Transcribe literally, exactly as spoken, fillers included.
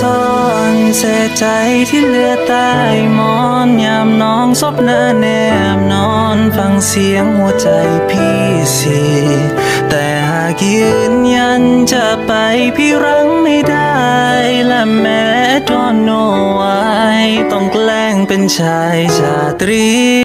ซ่อนเสียใจที่เหลือใต้หมอนยามน้องซบหน้าแนบนอนฟังเสียงหัวใจพี่สิแต่หากยืนยันจะไปพี่รั้งไม่ได้และแม้ตอนโนไว้ต้องแกล้งเป็นชายชาตรี